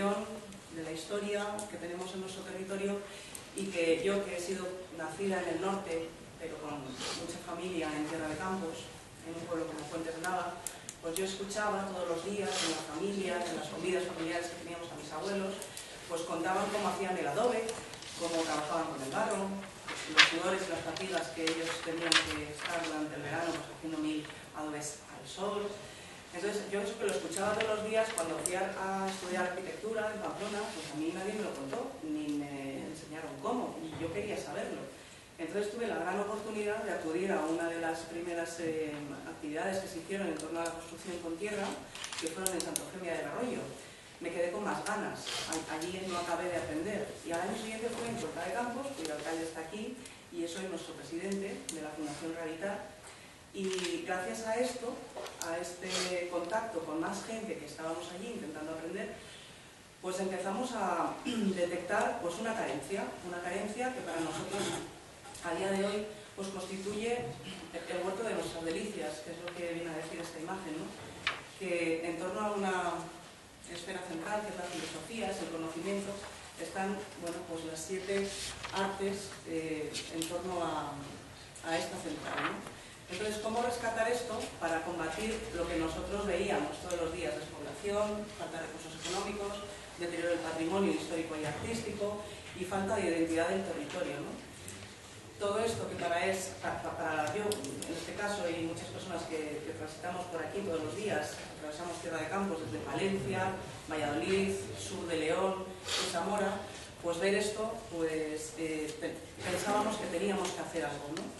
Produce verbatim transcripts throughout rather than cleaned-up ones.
tradición, de la historia que tenemos en nuestro territorio, y que yo, que he sido nacida en el norte, pero con mucha familia en Tierra de Campos, en un pueblo como Fuentes de Nava, pues yo escuchaba todos los días en la familia, en las comidas familiares que teníamos a mis abuelos, pues contaban cómo hacían el adobe, cómo trabajaban con el barro, los sudores y las fatigas que ellos tenían que estar durante el verano pues, haciendo mil adobes al sol. Entonces yo eso que lo escuchaba todos los días cuando fui a estudiar arquitectura en Pamplona, pues a mí nadie me lo contó, ni me enseñaron cómo, y yo quería saberlo. Entonces tuve la gran oportunidad de acudir a una de las primeras eh, actividades que se hicieron en torno a la construcción con tierra, que fueron en Santa Eufemia del Arroyo. Me quedé con más ganas, allí no acabé de aprender. Y al año siguiente fue en Puerta de Campos, cuyo alcalde está aquí, y yo soy nuestro presidente de la Fundación Rehabilitar. Y gracias a esto, a este contacto con más gente que estábamos allí intentando aprender, pues empezamos a detectar pues, una carencia, una carencia que para nosotros a día de hoy pues constituye el huerto de nuestras delicias, que es lo que viene a decir esta imagen, ¿no? Que en torno a una esfera central, que es la filosofía, es el conocimiento, están bueno, pues las siete artes eh, en torno a, a esta central, ¿no? Entonces, ¿cómo rescatar esto para combatir lo que nosotros veíamos todos los días? Despoblación, falta de recursos económicos, deterioro del patrimonio histórico y artístico y falta de identidad del territorio, ¿no? Todo esto que para, es, para, para yo, en este caso, y muchas personas que, que transitamos por aquí todos los días, atravesamos Tierra de Campos desde Palencia, Valladolid, sur de León y Zamora, pues ver esto, pues eh, pensábamos que teníamos que hacer algo, ¿no?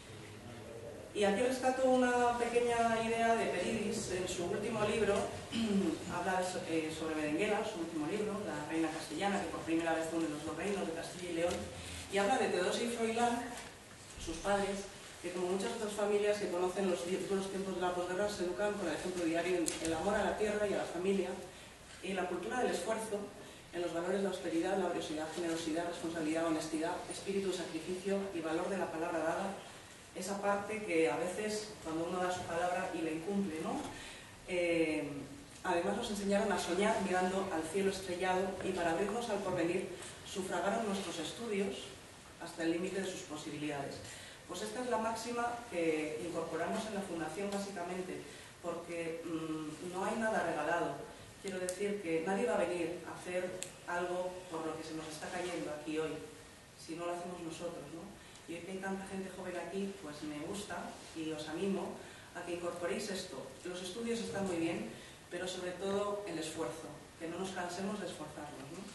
Y aquí rescato una pequeña idea de Peridis en su último libro, habla eh, sobre Berenguela, su último libro, La Reina Castellana, que por primera vez une los dos reinos de Castilla y León, y habla de Teodosia y Froilán, sus padres, que como muchas otras familias que conocen los duros tiempos de la posguerra, se educan con el ejemplo diario en el amor a la tierra y a la familia, y en la cultura del esfuerzo, en los valores de la austeridad, laboriosidad, generosidad, responsabilidad, honestidad, espíritu de sacrificio y valor de la palabra dada, esa parte que a veces, cuando uno da su palabra y la incumple, ¿no? Eh, además nos enseñaron a soñar mirando al cielo estrellado y para abrirnos al porvenir sufragaron nuestros estudios hasta el límite de sus posibilidades. Pues esta es la máxima que incorporamos en la Fundación básicamente, porque mmm, no hay nada regalado. Quiero decir que nadie va a venir a hacer algo por lo que se nos está cayendo aquí hoy, si no lo hacemos nosotros, ¿no? Y hoy que hay tanta gente joven aquí, pues me gusta y os animo a que incorporéis esto. Los estudios están muy bien, pero sobre todo el esfuerzo, que no nos cansemos de esforzarnos, ¿no?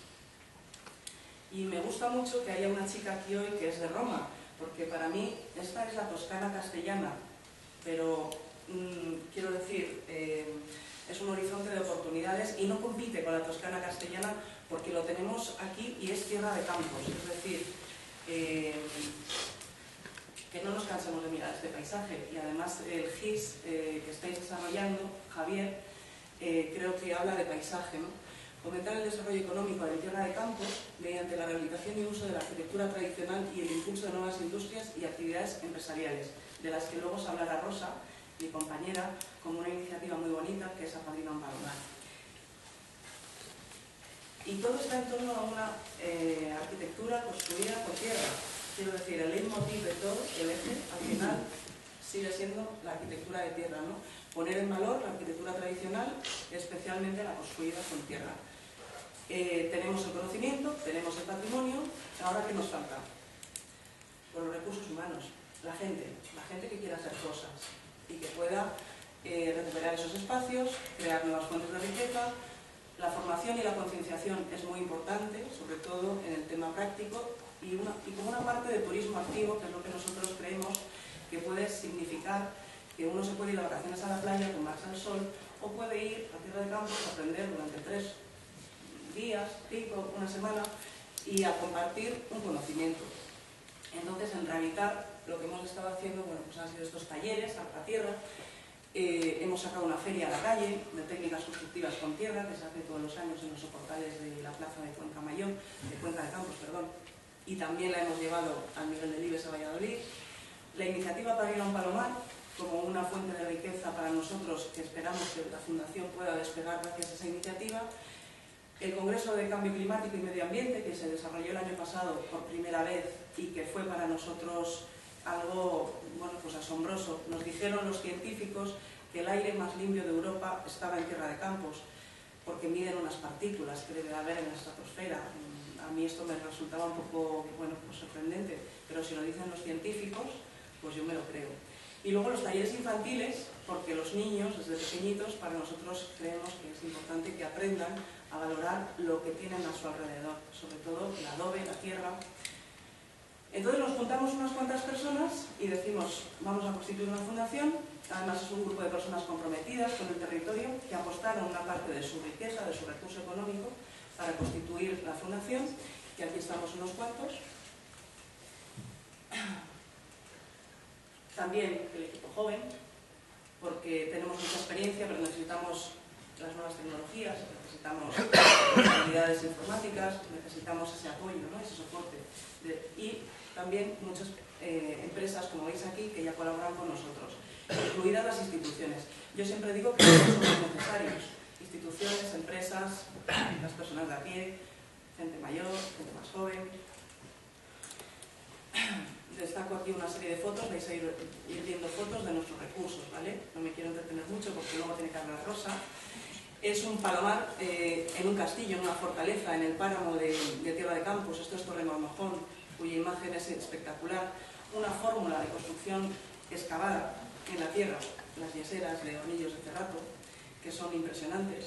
Y me gusta mucho que haya una chica aquí hoy que es de Roma, porque para mí esta es la Toscana castellana, pero mmm, quiero decir, eh, es un horizonte de oportunidades y no compite con la Toscana castellana porque lo tenemos aquí y es tierra de campos, es decir, eh, que no nos cansemos de mirar este paisaje. Y además el G I S eh, que estáis desarrollando, Javier, eh, creo que habla de paisaje, ¿no? Fomentar el desarrollo económico de tierra de campos mediante la rehabilitación y uso de la arquitectura tradicional y el impulso de nuevas industrias y actividades empresariales, de las que luego os hablará Rosa, mi compañera, como una iniciativa muy bonita que es Apadrina un Palomar. Y todo está en torno a una eh, arquitectura construida con tierra. Quiero decir, el leitmotiv de todo, el eje, al final, sigue siendo la arquitectura de tierra, ¿no? Poner en valor la arquitectura tradicional, especialmente la construida con tierra. Eh, tenemos el conocimiento, tenemos el patrimonio, ahora ¿qué nos falta? Pues los recursos humanos, la gente, la gente que quiera hacer cosas y que pueda eh, recuperar esos espacios, crear nuevas fuentes de riqueza. La formación y la concienciación es muy importante, sobre todo en el tema práctico, y, una, y como una parte de turismo activo, que es lo que nosotros creemos que puede significar que uno se puede ir de vacaciones a la playa, tomarse el sol, o puede ir a Tierra de Campos a aprender durante tres días, cinco, una semana, y a compartir un conocimiento. Entonces, en Rehabilitar, lo que hemos estado haciendo, bueno, pues han sido estos talleres a la tierra. Eh, hemos sacado una feria a la calle de técnicas constructivas con tierra, que se hace todos los años en los soportales de la plaza de Cuenca Mayor, de Cuenca de Campos, perdón, y también la hemos llevado al nivel del Ibes a Valladolid. La iniciativa Apadrina un Palomar, como una fuente de riqueza para nosotros, que esperamos que la Fundación pueda despegar gracias a esa iniciativa. El Congreso de Cambio Climático y Medio Ambiente, que se desarrolló el año pasado por primera vez y que fue para nosotros algo, bueno, pues asombroso. Nos dijeron los científicos que el aire más limpio de Europa estaba en Tierra de Campos, porque miden unas partículas que debe haber en la estratosfera. A mí esto me resultaba un poco, bueno, pues sorprendente, pero si lo dicen los científicos, pues yo me lo creo. Y luego los talleres infantiles, porque los niños, desde pequeñitos, para nosotros creemos que es importante que aprendan a valorar lo que tienen a su alrededor, sobre todo el adobe, la tierra. Entonces nos juntamos unas cuantas personas y decimos, vamos a constituir una fundación. Además es un grupo de personas comprometidas con el territorio que apostaron una parte de su riqueza, de su recurso económico, para constituir la fundación, y aquí estamos unos cuantos. También el equipo joven, porque tenemos mucha experiencia, pero necesitamos las nuevas tecnologías, necesitamos habilidades informáticas, necesitamos ese apoyo, ¿no? Ese soporte. De, y también muchas eh, empresas, como veis aquí, que ya colaboran con nosotros, incluidas las instituciones. Yo siempre digo que todos somos necesarios. Instituciones, empresas, las personas de a pie, gente mayor, gente más joven. Destaco aquí una serie de fotos, vais a ir, ir viendo fotos de nuestros recursos, ¿vale? No me quiero entretener mucho porque luego tiene que hablar Rosa. Es un palomar eh, en un castillo, en una fortaleza, en el páramo de, de Tierra de Campos. Esto es Torre Marmojón, cuya imagen es espectacular. Una fórmula de construcción excavada en la tierra, las yeseras de Hornillos de Cerrato, que son impresionantes.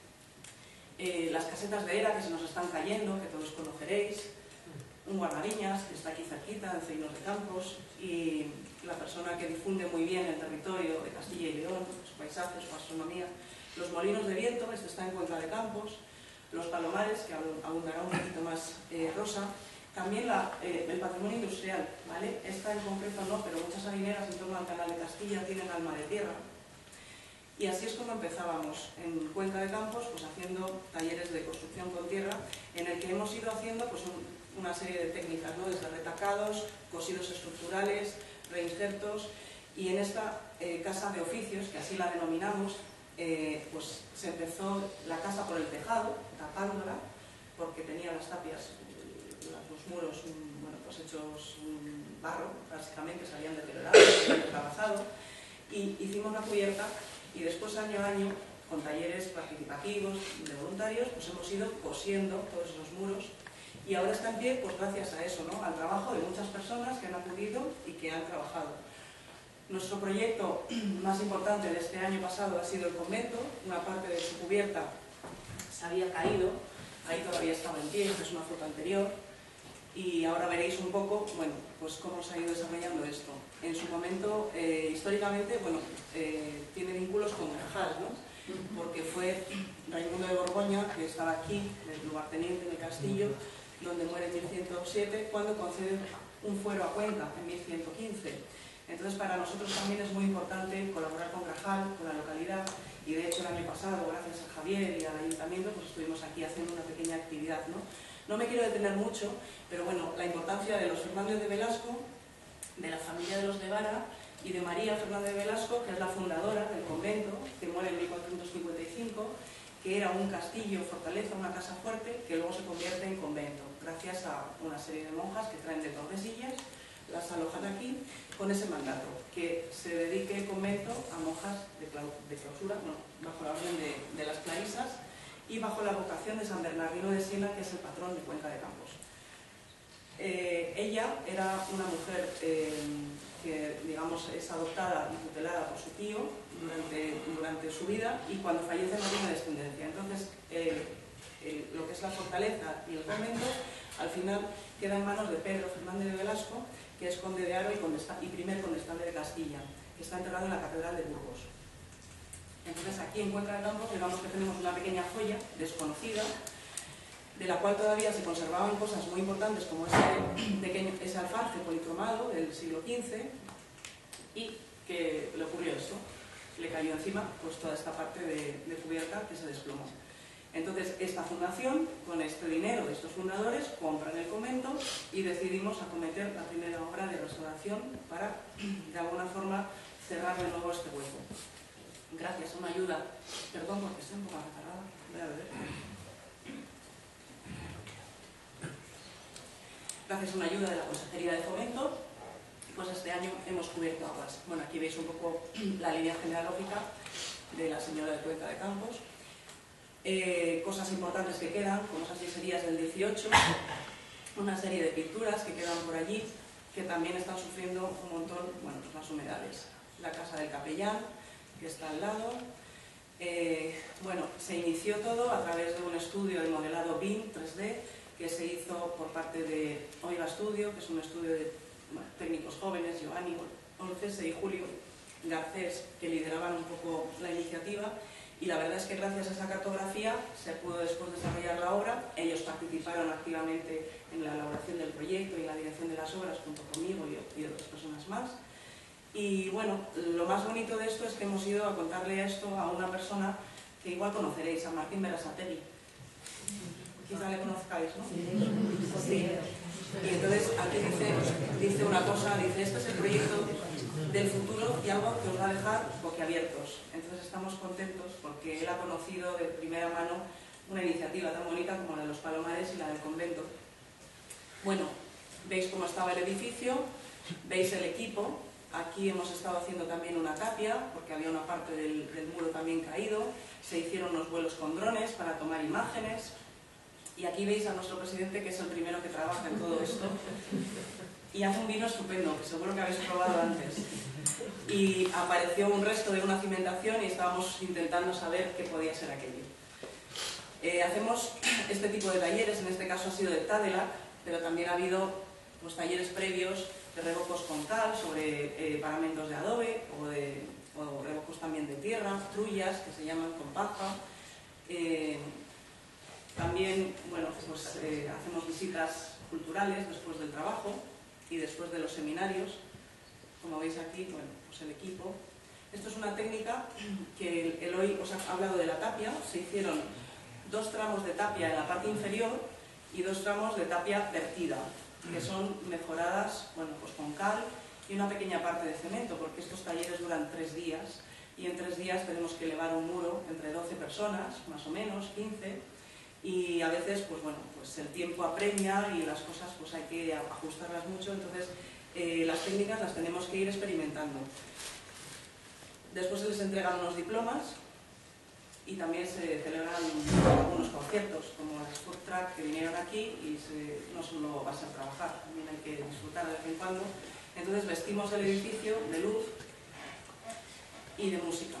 Eh, las casetas de era que se nos están cayendo, que todos conoceréis. Un guardaviñas, que está aquí cerquita, en Ceinos de Campos, y la persona que difunde muy bien el territorio de Castilla y León, su paisaje, su gastronomía. Los molinos de viento, este está en Cuenca de Campos. Los palomares, que abundará un poquito más eh, Rosa. También la, eh, el patrimonio industrial, ¿vale? Esta en concreto no, pero muchas harineras en torno al Canal de Castilla tienen alma de tierra. Y así es como empezábamos en Cuenca de Campos, pues haciendo talleres de construcción con tierra, en el que hemos ido haciendo pues, un, una serie de técnicas, ¿no? Desde retacados, cosidos estructurales, reinsertos, y en esta eh, casa de oficios, que así la denominamos, eh, pues se empezó la casa por el tejado, tapándola, porque tenía las tapias, los muros, bueno, pues hechos un barro, básicamente se habían deteriorado, se habían trabajado, y hicimos la cubierta. Y después, año a año, con talleres participativos de voluntarios, pues hemos ido cosiendo todos esos muros. Y ahora está en pie, pues gracias a eso, ¿no? Al trabajo de muchas personas que han acudido y que han trabajado. Nuestro proyecto más importante de este año pasado ha sido el convento. Una parte de su cubierta se había caído, ahí todavía estaba en pie, esta es una foto anterior. Y ahora veréis un poco, bueno, pues cómo se ha ido desarrollando esto. En su momento, eh, históricamente, bueno, eh, tiene vínculos con Grajal, ¿no? Porque fue Raimundo de Borgoña, que estaba aquí, el lugarteniente en el castillo, donde muere en mil ciento siete, cuando concede un fuero a Cuenca, en mil ciento quince. Entonces, para nosotros también es muy importante colaborar con Grajal, con la localidad, y de hecho el año pasado, gracias a Javier y al ayuntamiento, pues estuvimos aquí haciendo una pequeña actividad, ¿no? No me quiero detener mucho, pero bueno, la importancia de los Fernández de Velasco, de la familia de los de Vara y de María Fernández de Velasco, que es la fundadora del convento, que muere en mil cuatrocientos cincuenta y cinco, que era un castillo, fortaleza, una casa fuerte, que luego se convierte en convento, gracias a una serie de monjas que traen de Tordesillas, las alojan aquí, con ese mandato, que se dedique el convento a monjas de, de clausura, bueno, bajo la orden de, de las clarisas, y bajo la vocación de San Bernardino de Siena, que es el patrón de Cuenca de Campos. Eh, ella era una mujer eh, que, digamos, es adoptada y tutelada por su tío durante, durante su vida, y cuando fallece no tiene descendencia. Entonces, eh, eh, lo que es la fortaleza y el convento, al final queda en manos de Pedro Fernández de Velasco, que es conde de Haro y, y primer condestable de Castilla, que está enterrado en la Catedral de Burgos. Entonces, aquí en Cuenca de Campos, digamos que tenemos una pequeña joya desconocida, de la cual todavía se conservaban cosas muy importantes, como ese, pequeño, ese alfarje policromado del siglo quince, y que le ocurrió esto, le cayó encima pues toda esta parte de, de cubierta que se desplomó. Entonces, esta fundación, con este dinero de estos fundadores, compran el convento y decidimos acometer la primera obra de restauración para, de alguna forma, cerrar de nuevo este hueco. Gracias a una ayuda, perdón porque estoy un poco recargada, voy a beber. gracias a una ayuda de la Consejería de Fomento, pues este año hemos cubierto aguas. Bueno, aquí veis un poco la línea genealógica de la señora de Cuenca de Campos. Eh, cosas importantes que quedan, como esas yeserías del dieciocho, una serie de pinturas que quedan por allí, que también están sufriendo un montón, bueno, pues las humedades. La casa del capellán, que está al lado. Eh, bueno, se inició todo a través de un estudio de modelado B I M tres D que se hizo por parte de Oiga Studio, que es un estudio de bueno, técnicos jóvenes, Giovanni Olcese y Julio Garcés, que lideraban un poco la iniciativa, y la verdad es que gracias a esa cartografía se pudo después desarrollar la obra. Ellos participaron activamente en la elaboración del proyecto y en la dirección de las obras junto conmigo y, y otras personas más. Y bueno, lo más bonito de esto es que hemos ido a contarle esto a una persona que igual conoceréis, a Martín Berasategui. Quizá le conozcáis, ¿no? Sí. Y entonces aquí dice, dice una cosa, dice, este es el proyecto del futuro y algo que os va a dejar boquiabiertos. Entonces estamos contentos porque él ha conocido de primera mano una iniciativa tan bonita como la de los Palomares y la del convento. Bueno, veis cómo estaba el edificio, veis el equipo. Aquí hemos estado haciendo también una tapia, porque había una parte del, del muro también caído. Se hicieron unos vuelos con drones para tomar imágenes. Y aquí veis a nuestro presidente, que es el primero que trabaja en todo esto. Y hace un vino estupendo, que seguro que habéis probado antes. Y apareció un resto de una cimentación y estábamos intentando saber qué podía ser aquello. Eh, hacemos este tipo de talleres, en este caso ha sido de Tadelac, pero también ha habido pues, talleres previos de revocos con cal, sobre eh, paramentos de adobe, o, de, o revocos también de tierra, trullas, que se llaman con paja. Eh, también, bueno, pues eh, hacemos visitas culturales después del trabajo y después de los seminarios. Como veis aquí, bueno, pues el equipo. Esto es una técnica que el hoy os ha hablado de la tapia. Se hicieron dos tramos de tapia en la parte inferior y dos tramos de tapia vertida, que son mejoradas, bueno, pues con cal y una pequeña parte de cemento, porque estos talleres duran tres días y en tres días tenemos que elevar un muro entre doce personas, más o menos, quince, y a veces, pues bueno, pues el tiempo apremia y las cosas pues hay que ajustarlas mucho, entonces eh, las técnicas las tenemos que ir experimentando. Después se les entregan unos diplomas y también se celebran algunos conciertos, como las Food Track que vinieron aquí y se, no solo vas a trabajar, también hay que disfrutar de vez en cuando. Entonces vestimos el edificio de luz y de música.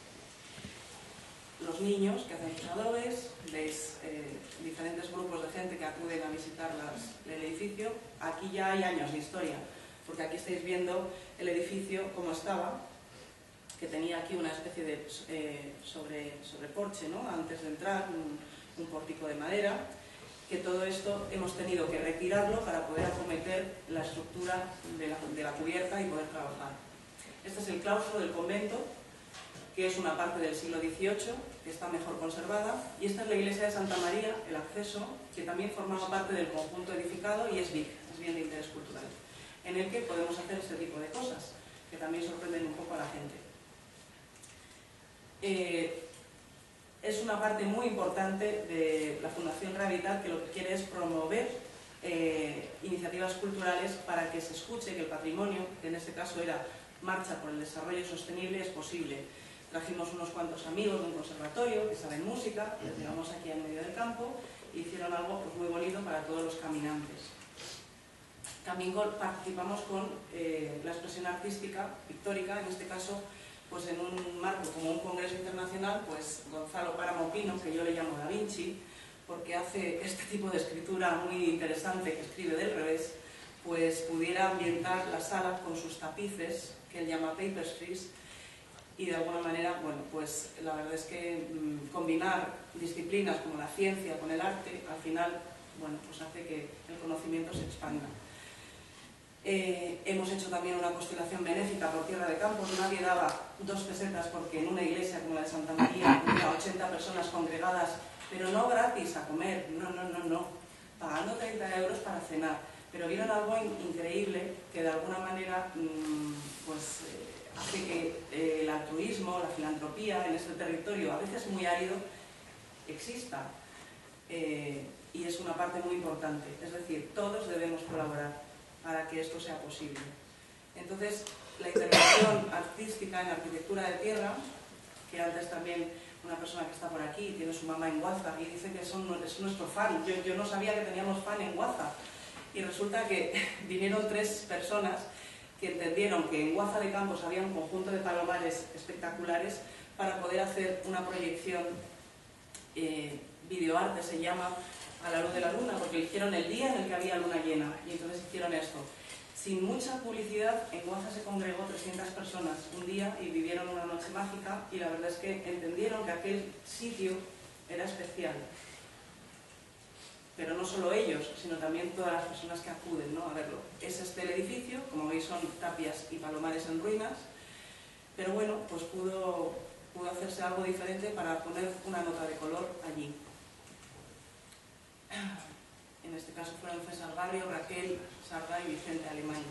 Los niños que hacen sus adobes, veis eh, diferentes grupos de gente que acuden a visitar las, el edificio. Aquí ya hay años de historia, porque aquí estáis viendo el edificio como estaba, que tenía aquí una especie de eh, sobre, sobreporche, ¿no? Antes de entrar, un, un pórtico de madera, que todo esto hemos tenido que retirarlo para poder acometer la estructura de la, de la cubierta y poder trabajar. Este es el claustro del convento, que es una parte del siglo dieciocho, que está mejor conservada, y esta es la iglesia de Santa María, el acceso, que también formaba parte del conjunto edificado y es B I C, es bien de interés cultural, en el que podemos hacer este tipo de cosas, que también sorprenden un poco a la gente. Eh, es una parte muy importante de la Fundación Rehabitat, que lo que quiere es promover eh, iniciativas culturales para que se escuche que el patrimonio, que en este caso era Marcha por el Desarrollo Sostenible, es posible. Trajimos unos cuantos amigos de un conservatorio que saben música, les llevamos aquí en medio del campo e hicieron algo pues, muy bonito para todos los caminantes. También participamos con eh, la expresión artística pictórica, en este caso pues en un marco como un congreso internacional, pues Gonzalo Páramo Pino, que yo le llamo Da Vinci, porque hace este tipo de escritura muy interesante que escribe del revés, pues pudiera ambientar la sala con sus tapices, que él llama tapestries, y de alguna manera, bueno, pues la verdad es que mmm, combinar disciplinas como la ciencia con el arte, al final, bueno, pues hace que el conocimiento se expanda. Eh, hemos hecho también una constelación benéfica por Tierra de Campos. Nadie daba dos pesetas porque en una iglesia como la de Santa María había ochenta personas congregadas, pero no gratis a comer, no, no, no, no, pagando treinta euros para cenar. Pero vieron algo in increíble que de alguna manera mmm, pues, eh, hace que eh, el altruismo, la filantropía en este territorio, a veces muy árido, exista. eh, y es una parte muy importante. Es decir, todos debemos colaborar para que esto sea posible. Entonces, la intervención artística en arquitectura de tierra, que antes también una persona que está por aquí tiene su mamá en Guaza y dice que son, es nuestro fan. Yo, yo no sabía que teníamos fan en Guaza. Y resulta que vinieron tres personas que entendieron que en Guaza de Campos había un conjunto de palomares espectaculares para poder hacer una proyección, eh, videoarte se llama, a la luz de la luna, porque eligieron el día en el que había luna llena y entonces hicieron esto. Sin mucha publicidad, en Guaza se congregó trescientas personas un día y vivieron una noche mágica, y la verdad es que entendieron que aquel sitio era especial. Pero no solo ellos, sino también todas las personas que acuden, ¿no?, a verlo. Es este el edificio, como veis son tapias y palomares en ruinas, pero bueno, pues pudo, pudo hacerse algo diferente para poner una nota de color allí. En este caso fueron César Barrio, Raquel Sarda y Vicente Alemán.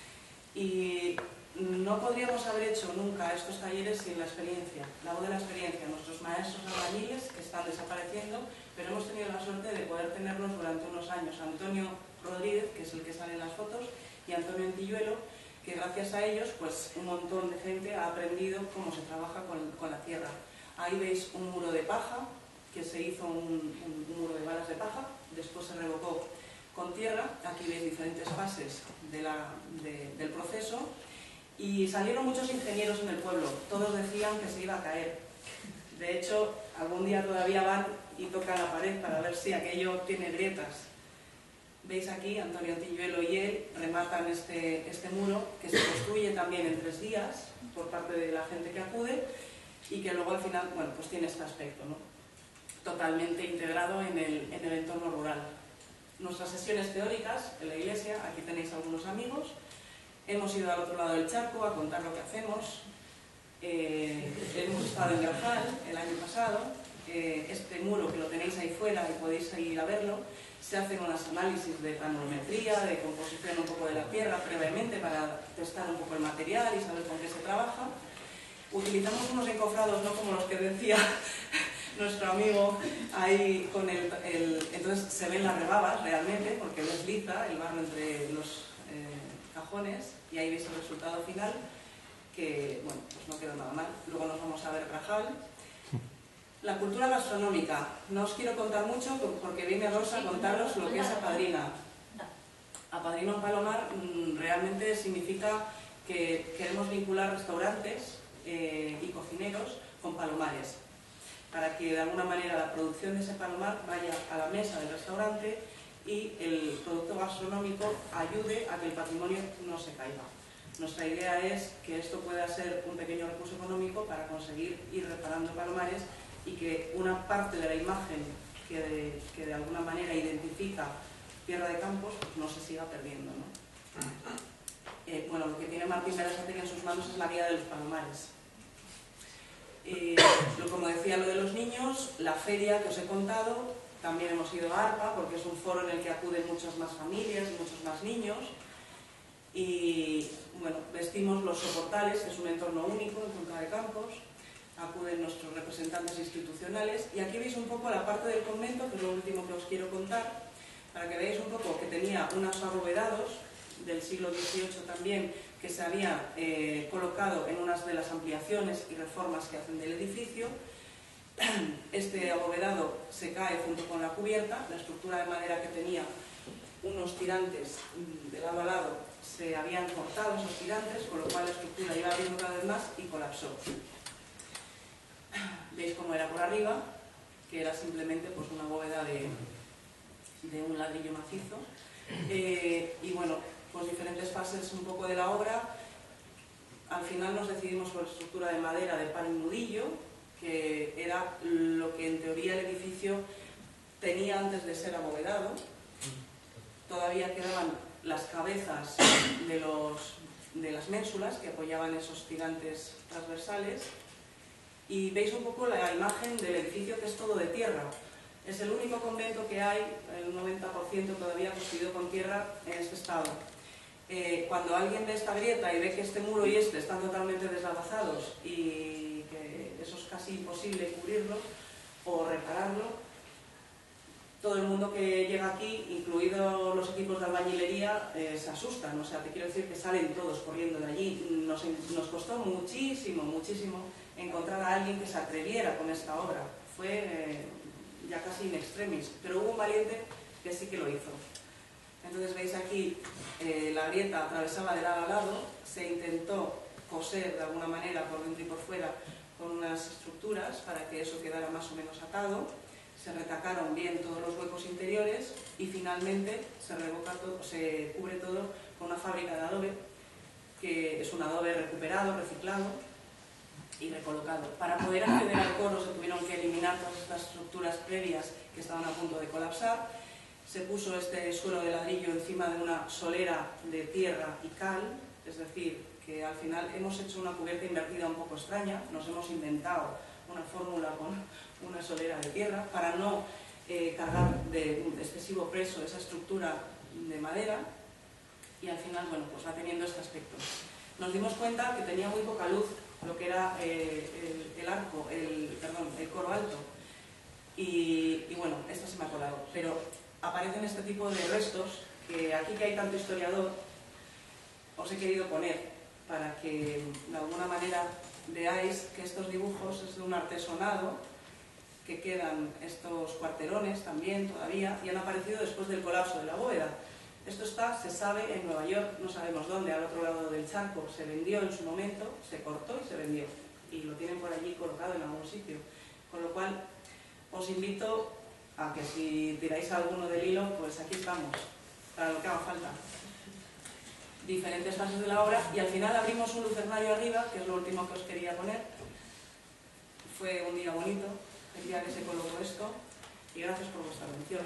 Y no podríamos haber hecho nunca estos talleres sin la experiencia, la voz de la experiencia, nuestros maestros albañiles que están desapareciendo, pero hemos tenido la suerte de poder tenerlos durante unos años. Antonio Rodríguez, que es el que sale en las fotos, y Antonio Antilluelo, que gracias a ellos pues un montón de gente ha aprendido cómo se trabaja con, con la tierra. Ahí veis un muro de paja, que se hizo un, un, un muro de balas de paja, después se revocó con tierra. Aquí veis diferentes fases de la, de, del proceso, y salieron muchos ingenieros en el pueblo, todos decían que se iba a caer. De hecho, algún día todavía van y tocan la pared para ver si aquello tiene grietas. Veis aquí, Antonio Antilluelo y él rematan este, este muro, que se construye también en tres días por parte de la gente que acude, y que luego al final, bueno, pues tiene este aspecto, ¿no?, totalmente integrado en el, en el entorno rural. Nuestras sesiones teóricas en la iglesia, aquí tenéis algunos amigos. Hemos ido al otro lado del charco a contar lo que hacemos. Eh, hemos estado en Grajal el año pasado. Eh, este muro que lo tenéis ahí fuera y podéis ir a verlo, se hacen unos análisis de panometría, de composición un poco de la tierra previamente para testar un poco el material y saber con qué se trabaja. Utilizamos unos encofrados, no como los que decía nuestro amigo ahí con el, el... Entonces se ven las rebabas realmente, porque desliza el barro entre los eh, cajones, y ahí veis el resultado final, que, bueno, pues no quedó nada mal. Luego nos vamos a ver Grajal. La cultura gastronómica. No os quiero contar mucho porque viene Rosa a contaros lo que es Apadrina. Apadrina en Palomar mmm, realmente significa que queremos vincular restaurantes eh, y cocineros con palomares, para que de alguna manera la producción de ese palomar vaya a la mesa del restaurante y el producto gastronómico ayude a que el patrimonio no se caiga. Nuestra idea es que esto pueda ser un pequeño recurso económico para conseguir ir reparando palomares y que una parte de la imagen que de, que de alguna manera identifica Tierra de Campos pues no se siga perdiendo, ¿no? Eh, bueno, lo que tiene Martín Berasategui en sus manos es la guía de los palomares. Eh, como decía, lo de los niños, la feria que os he contado, también hemos ido a ARPA porque es un foro en el que acuden muchas más familias y muchos más niños. Y bueno, vestimos los soportales, que es un entorno único en Tierra de Campos. Acuden nuestros representantes institucionales, y aquí veis un poco la parte del convento, que es lo último que os quiero contar, para que veáis un poco que tenía unos abovedados del siglo dieciocho también, que se habían eh, colocado en unas de las ampliaciones y reformas que hacen del edificio. Este abovedado se cae junto con la cubierta, la estructura de madera que tenía unos tirantes de lado a lado se habían cortado esos tirantes, con lo cual la estructura iba abriendo cada vez más y colapsó. Veis cómo era por arriba, que era simplemente pues, una bóveda de, de un ladrillo macizo. Eh, y bueno, pues diferentes fases un poco de la obra. Al final nos decidimos por estructura de madera de pan y nudillo, que era lo que en teoría el edificio tenía antes de ser abovedado. Todavía quedaban las cabezas de, los, de las ménsulas que apoyaban esos tirantes transversales. Y veis un poco la imagen del edificio, que es todo de tierra. Es el único convento que hay, el noventa por ciento todavía construido con tierra en este estado. Eh, cuando alguien ve esta grieta y ve que este muro y este están totalmente deslavazados y que eso es casi imposible cubrirlo o repararlo, todo el mundo que llega aquí, incluidos los equipos de albañilería, eh, se asustan. O sea, te quiero decir que salen todos corriendo de allí. Nos, nos costó muchísimo, muchísimo encontrar a alguien que se atreviera con esta obra. Fue eh, ya casi in extremis, pero hubo un valiente que sí que lo hizo. Entonces veis aquí, eh, la grieta atravesaba de lado a lado, se intentó coser de alguna manera por dentro y por fuera con unas estructuras para que eso quedara más o menos atado, se retacaron bien todos los huecos interiores y finalmente se, revoca todo, se cubre todo con una fábrica de adobe, que es un adobe recuperado, reciclado y recolocado. Para poder acceder al coro se tuvieron que eliminar todas estas estructuras previas que estaban a punto de colapsar. Se puso este suelo de ladrillo encima de una solera de tierra y cal, es decir, que al final hemos hecho una cubierta invertida un poco extraña, nos hemos inventado una fórmula con una solera de tierra para no eh, cargar de excesivo peso esa estructura de madera, y al final, bueno, pues va teniendo este aspecto. Nos dimos cuenta que tenía muy poca luz lo que era eh, el, el arco, el, perdón, el coro alto, y, y bueno, esto se me ha colado, pero aparecen este tipo de restos que aquí que hay tanto historiador os he querido poner para que de alguna manera veáis que estos dibujos es de un artesonado, que quedan estos cuarterones también todavía y han aparecido después del colapso de la bóveda. Esto está, se sabe, en Nueva York, no sabemos dónde, al otro lado del charco. Se vendió en su momento, se cortó y se vendió, y lo tienen por allí colocado en algún sitio, con lo cual os invito a que si tiráis alguno del hilo, pues aquí estamos, para lo que haga falta. Diferentes fases de la obra, y al final abrimos un lucernario arriba, que es lo último que os quería poner. Fue un día bonito, el día que se colocó esto, y gracias por vuestra atención.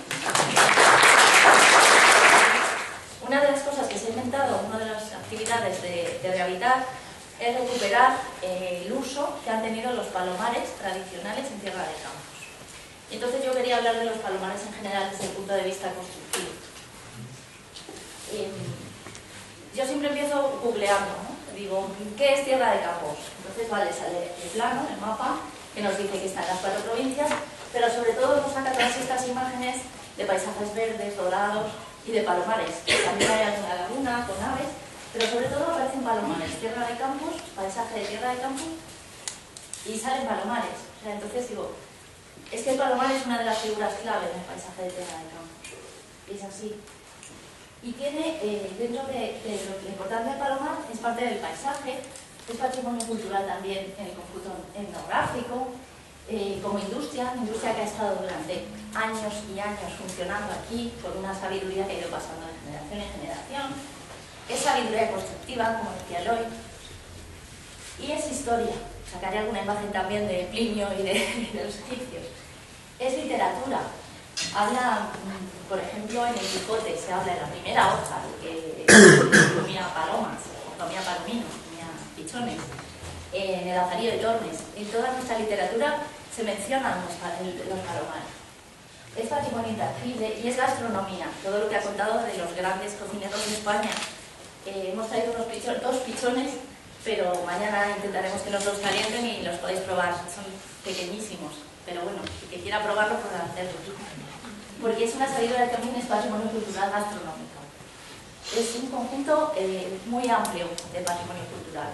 Una de las cosas que se ha inventado, una de las actividades de, de Rehabilitar, es recuperar eh, el uso que han tenido los palomares tradicionales en Tierra de Campos. Entonces yo quería hablar de los palomares en general desde el punto de vista constructivo. Eh, yo siempre empiezo googleando, ¿no? Digo, ¿qué es Tierra de Campos? Entonces, vale, sale el plano, el mapa, que nos dice que está en las cuatro provincias, pero sobre todo nos saca todas estas imágenes de paisajes verdes, dorados y de palomares. También hay alguna laguna con aves, pero sobre todo aparecen palomares. Tierra de Campos, paisaje de Tierra de Campos, y salen palomares. O sea, entonces digo, es que el palomar es una de las figuras clave en el paisaje de Tierra de Campos. Es así. Y tiene, eh, dentro de, de lo importante del palomar, es parte del paisaje, es patrimonio cultural también en el conjunto etnográfico, eh, como industria, industria que ha estado durante años y años funcionando aquí, con una sabiduría que ha ido pasando de generación en generación. Es sabiduría constructiva, como decía Eloy, y es historia. Sacaré alguna imagen también de Plinio y de, de los egipcios. Es literatura. Habla, por ejemplo, en el Quijote se habla en la primera hoja de que comía palomas, comía palominos, comía pichones. En el Lazarillo de Tormes, en toda nuestra literatura se mencionan los, los palomares. Es patrimonio intangible y es gastronomía. Todo lo que ha contado de los grandes cocineros de España. Eh, hemos traído unos pichones, dos pichones, pero mañana intentaremos que nos los calienten y los podéis probar. Son pequeñísimos, pero bueno, el que quiera probarlo podrá hacerlo. Porque es una sabiduría que también es patrimonio cultural gastronómico. Es un conjunto eh, muy amplio de patrimonio cultural.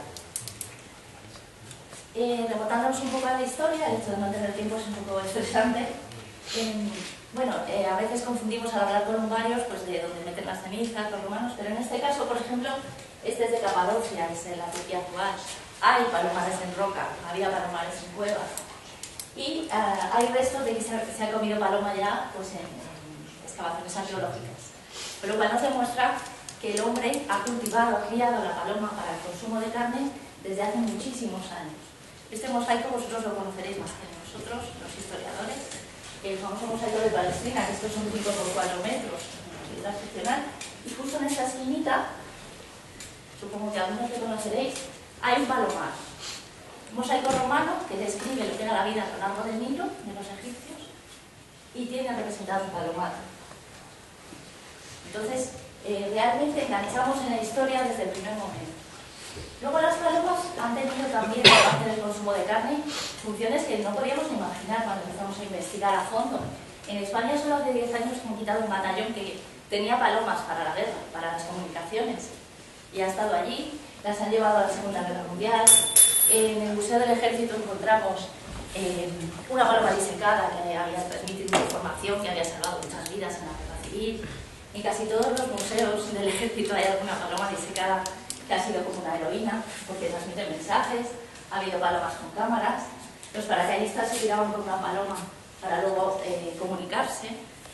Eh, remontándonos un poco a la historia, el hecho de no tener tiempo es un poco estresante. Eh, bueno, eh, a veces confundimos al hablar columbarios pues, de donde meten las cenizas, los romanos, pero en este caso, por ejemplo, este es de Capadocia, es en la Turquía actual. Hay palomares en roca, había palomares en cuevas. Y uh, hay restos de que se, se ha comido paloma ya pues, en, en excavaciones arqueológicas. Pero lo cual nos demuestra que el hombre ha cultivado, ha criado la paloma para el consumo de carne desde hace muchísimos años. Este mosaico vosotros lo conoceréis más que nosotros, los historiadores. El famoso mosaico de Palestrina, que estos son cinco por cuatro metros, una figura excepcional. Y justo en esta esquinita, supongo que algunos lo conoceréis, hay un palomar. Un mosaico romano que describe lo que era la vida a lo largo del Nilo, de los egipcios, y tiene representado un palomar. Entonces, eh, realmente enganchamos en la historia desde el primer momento. Luego las palomas han tenido también, aparte del consumo de carne, funciones que no podíamos imaginar cuando empezamos a investigar a fondo. En España solo hace diez años que han quitado un batallón que tenía palomas para la guerra, para las comunicaciones, y ha estado allí, las han llevado a la Segunda Guerra Mundial. En el Museo del Ejército encontramos eh, una paloma disecada que había transmitido información que había salvado muchas vidas en la guerra civil. En casi todos los museos del Ejército hay alguna paloma disecada que ha sido como una heroína, porque transmite mensajes. Ha habido palomas con cámaras. Los paracaidistas se tiraban por una paloma para luego eh, comunicarse.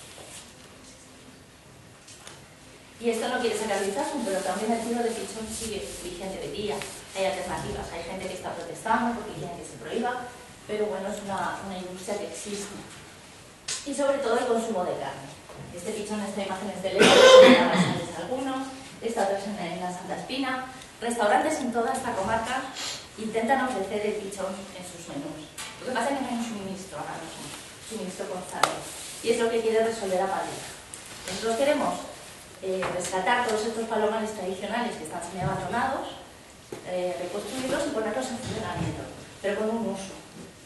Y esto no quiere sacar ventaja, pero también el tiro de pichón sigue vigente hoy día. Hay alternativas, hay gente que está protestando porque quieren que se prohíba, pero bueno, es una, una industria que existe. Y sobre todo el consumo de carne. Este pichón, esta imagen es de León, en algunos, esta otra es en, en la Santa Espina. Restaurantes en toda esta comarca intentan ofrecer el pichón en sus menús. Lo que pasa es que no hay un suministro ahora mismo, suministro constante. Y es lo que quiere resolver a Madrid. Nosotros queremos Eh, rescatar todos estos palomares tradicionales que están semi-abandonados, eh, reconstruirlos y ponerlos en funcionamiento, pero con un uso.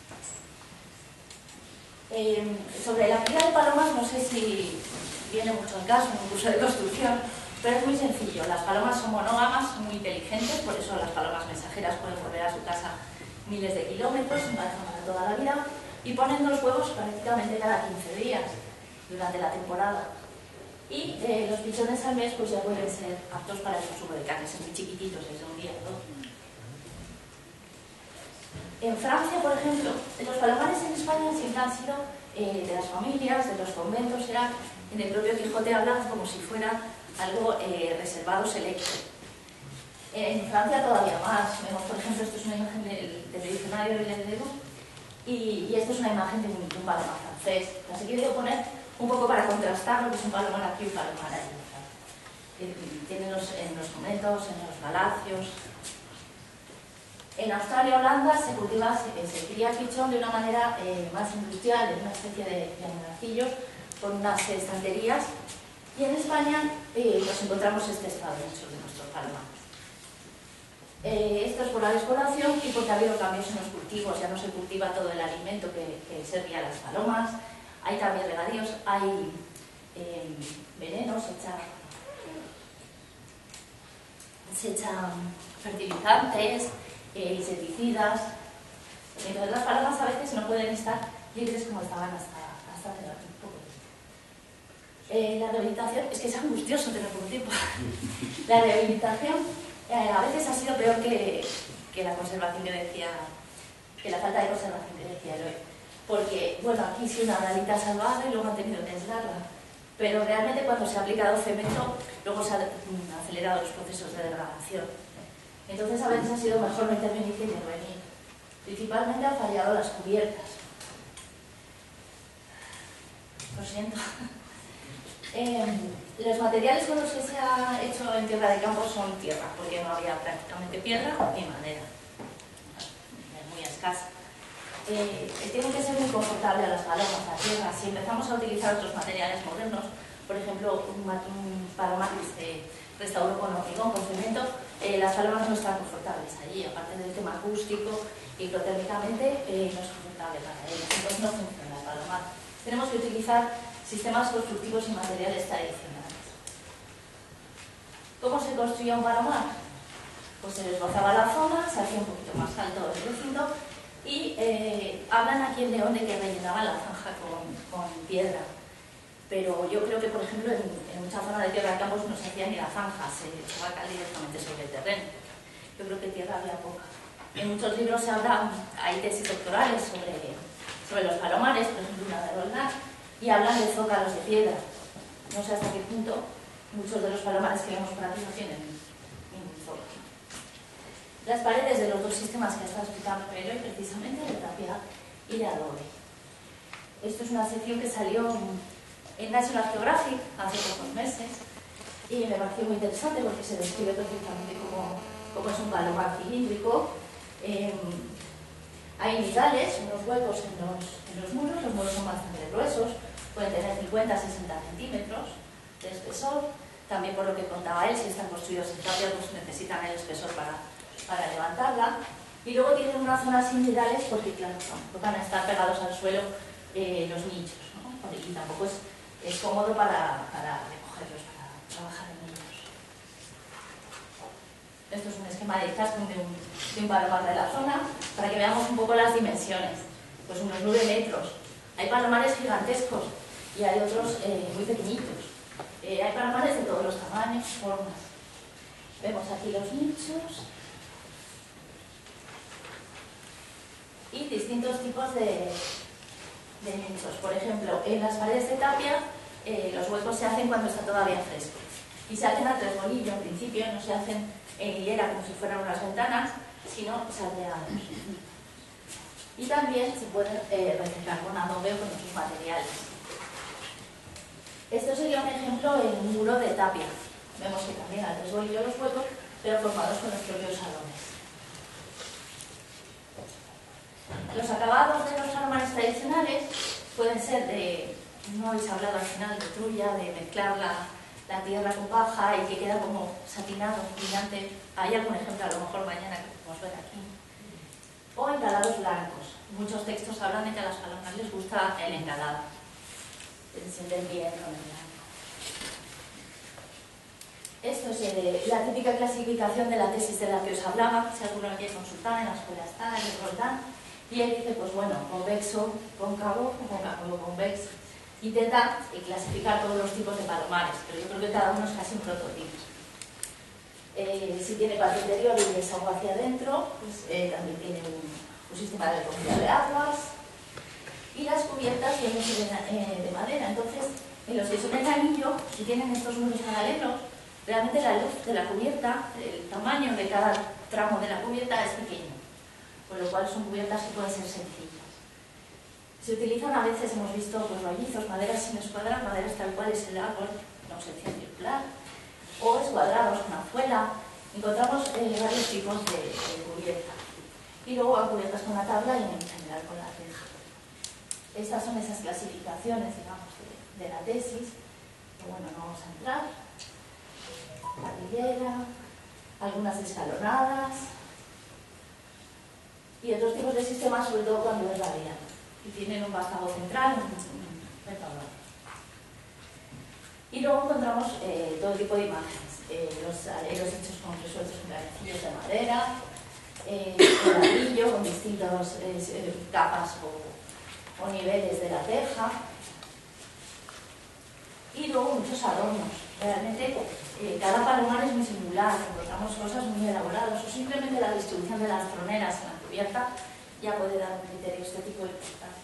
Eh, sobre la cría de palomas, no sé si viene mucho al caso en un curso de construcción, pero es muy sencillo. Las palomas son monógamas, son muy inteligentes, por eso las palomas mensajeras pueden volver a su casa miles de kilómetros, embarazan para toda la vida, y ponen dos huevos prácticamente cada quince días durante la temporada. Y eh, los pichones al mes pues ya pueden ser aptos para el consumo de carne, son muy chiquititos, es de un día o dos. En Francia, por ejemplo, los palomares en España siempre han sido eh, de las familias, de los conventos, era, en el propio Quijote hablan como si fuera algo eh, reservado, selecto. En Francia todavía más. Vemos, por ejemplo, esto es una imagen del, del diccionario de Ledoux y, y esta es una imagen de un, de un palomar francés. Las he querido poner un poco para contrastar lo que es un palomar aquí y un palomar allí. Tienen los, en los conventos, en los palacios. En Australia y Holanda se cultiva, se, se cría pichón de una manera eh, más industrial, en una especie de, de angarcillos, con unas estanterías. Y en España eh, nos encontramos este estado de muchos de nuestros palomares. Eh, esto es por la despoblación y porque ha habido cambios en los cultivos, ya no se cultiva todo el alimento que, que servía a las palomas. Hay también regadíos, hay eh, venenos, se echan, se echan fertilizantes, eh, insecticidas. Entonces las palomas a veces no pueden estar libres como estaban hasta, hasta hace un poco. Eh, la rehabilitación, es que es angustioso tener poco tiempo. La rehabilitación eh, a veces ha sido peor que, que la conservación que decía, que la falta de conservación que decía Eloy. Porque, bueno, aquí sí una ralita salvada y luego han tenido que aislarla. Pero realmente cuando se ha aplicado cemento, luego se han acelerado los procesos de degradación. Entonces a veces ha sido mejor no intervenir que intervenir. Principalmente han fallado las cubiertas. Lo siento. Eh, los materiales con los que se ha hecho en Tierra de Campos son tierra, porque no había prácticamente piedra ni madera. Muy escasa. Eh, tiene que ser muy confortable a las palomas, la tierra. Si empezamos a utilizar otros materiales modernos, por ejemplo, un, un palomar que se restauró con hormigón, con cemento, eh, las palomas no están confortables allí, aparte del tema acústico, hidrotérmicamente eh, no es confortable para ellas, entonces no funciona el palomar. Tenemos que utilizar sistemas constructivos y materiales tradicionales. ¿Cómo se construía un palomar? Pues se desbrozaba la zona, se hacía un poquito más alto el recinto. Y eh, hablan aquí en León de que rellenaban la zanja con, con piedra. Pero yo creo que, por ejemplo, en, en mucha zona de Tierra de Campos no se hacía ni la zanja, se echaba cal directamente sobre el terreno. Yo creo que tierra había poca. En muchos libros se habla, hay tesis doctorales sobre, sobre los palomares, por ejemplo, una de Roldán, y hablan de zócalos de piedra. No sé hasta qué punto muchos de los palomares que vemos por aquí no tienen ningún zócalo. Las paredes de los dos sistemas que ha estado explicando Eloy, precisamente de tapia y de adobe. Esto es una sección que salió en National Geographic hace pocos meses y me pareció muy interesante porque se describe perfectamente cómo, cómo es un palomar cilíndrico. Eh, hay nidales, unos huecos en los, en los muros, los muros son bastante gruesos, pueden tener cincuenta a sesenta centímetros de espesor. También por lo que contaba él, si están construidos en tapia, pues necesitan el espesor para para levantarla, y luego tienen una zona sin nidales porque, claro, no van a estar pegados al suelo eh, los nichos, ¿no? Y y tampoco es, es cómodo para, para recogerlos, para trabajar en ellos. Esto es un esquema de Izaskun de un, de un palomar de la zona, para que veamos un poco las dimensiones. Pues unos nueve metros. Hay palomares gigantescos y hay otros eh, muy pequeñitos. Eh, hay palomares de todos los tamaños, formas. Vemos aquí los nichos y distintos tipos de, de nichos. Por ejemplo, en las paredes de tapia eh, los huecos se hacen cuando está todavía fresco y se hacen a tres bolillos. En principio no se hacen en hilera como si fueran unas ventanas, sino salteados. Y también se pueden eh, reciclar con adobe o con otros materiales. Esto sería un ejemplo en un muro de tapia. Vemos que también a tres bolillos los huecos, pero formados con los propios salones. Los acabados de los palomares tradicionales pueden ser de, no habéis hablado al final de trulla, de mezclar la, la tierra con paja y que queda como satinado, brillante. Hay algún ejemplo a lo mejor mañana que podemos ver aquí. O encalados blancos. Muchos textos hablan de que a las palomares les gusta el encalado. Se sienten bien con el blanco. Esto es eh, la típica clasificación de la tesis de la que os hablaba. Si alguno quiere consultar, en la escuela está, en el Roldán. Y él dice, pues bueno, convexo, cóncavo, cóncavo, convexo. Intenta eh, clasificar todos los tipos de palomares, pero yo creo que cada uno es casi un prototipo. Eh, si tiene patio interior y desagua hacia adentro, pues eh, también tiene un, un sistema de recogida de aguas. Y las cubiertas suelen ser de, de madera. Entonces, en los que son en anillo, si tienen estos muros paralelos, realmente la luz de la cubierta, el tamaño de cada tramo de la cubierta es pequeño, con lo cual son cubiertas que pueden ser sencillas. Se utilizan a veces, hemos visto, pues, rollizos, maderas sin escuadrar, maderas tal cual es el árbol, no ausencia circular, o escuadrados con azuela. Encontramos eh, varios tipos de, de cubierta. Y luego van cubiertas con la tabla y en general con la reja. Estas son esas clasificaciones, digamos, de, de la tesis, que bueno, no vamos a entrar. Parrillera, algunas escalonadas y otros tipos de sistemas, sobre todo cuando es radial. Y tienen un vástago central, un, un retablo. Y luego encontramos eh, todo tipo de imágenes. Eh, los aleros hechos con resueltos con canecillos de madera, eh, el ladrillo con distintas eh, capas o, o niveles de la teja. Y luego muchos adornos. Realmente eh, cada palomar es muy singular, encontramos cosas muy elaboradas, o simplemente la distribución de las troneras en la cubierta ya puede dar un criterio estético importante.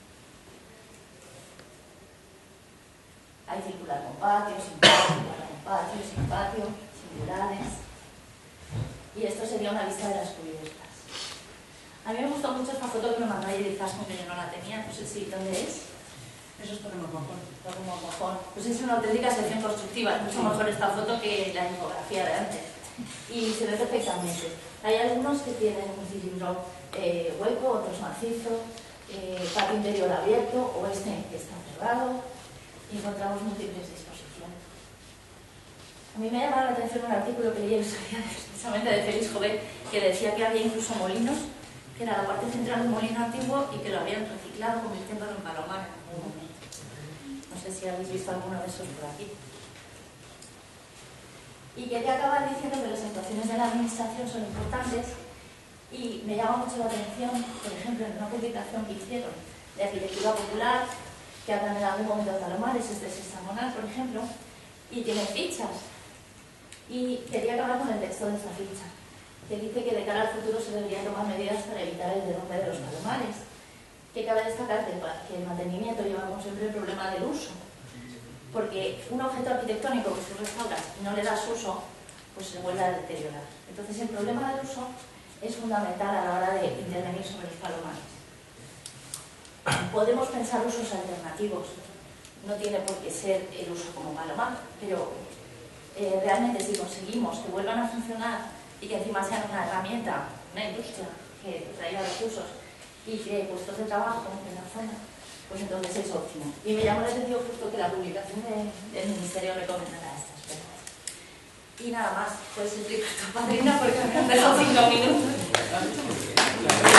Hay circular con patio, sin patio, con patio, sin patio, singulares. Y esto sería una lista de las cubiertas. A mí me gustó mucho esta foto que me mandó ayer Izaskun, que yo no la tenía, no sé si dónde es. Eso es Torremolinos. Torremolinos. Pues es una auténtica sección constructiva, es mucho mejor esta foto que la infografía de antes. Y se ve perfectamente. Hay algunos que tienen un cilindro eh, hueco, otros macizo, eh, patio interior abierto o este que está cerrado. Y encontramos múltiples disposiciones. A mí me ha llamado la atención un artículo que leí el otro día precisamente de Félix Jovet, que decía que había incluso molinos, que era la parte central de un molino antiguo y que lo habían reciclado convirtiéndolo en palomar en algún momento. No sé si habéis visto alguno de esos por aquí. Y quería acabar diciendo que las actuaciones de la administración son importantes y me llama mucho la atención, por ejemplo, en una publicación que hicieron de arquitectura popular, que hablan en algún momento de palomares, es de Sextagonal, por ejemplo, y tienen fichas. Y quería acabar con el texto de esa ficha, que dice que de cara al futuro se deberían tomar medidas para evitar el derrumbe de los palomares. Que cabe destacar que el mantenimiento lleva como siempre el problema del uso, porque un objeto arquitectónico que tú restauras y no le das uso, pues se vuelve a deteriorar. Entonces el problema del uso es fundamental a la hora de intervenir sobre los palomares. Podemos pensar usos alternativos, no tiene por qué ser el uso como palomar, pero eh, realmente si conseguimos que vuelvan a funcionar y que encima sean una herramienta, una industria que traiga recursos y cree puestos de trabajo en la zona, pues entonces es óptimo. Y me llamó la atención justo que la publicación de, del Ministerio recomendara estas cosas. Y nada más, pues explicar tu padrina porque me han dejado cinco minutos.